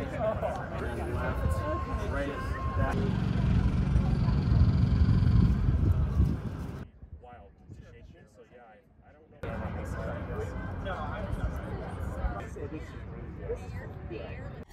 left, right, that. Wild shaking, so yeah, I don't know. No, I don't know. This is really good.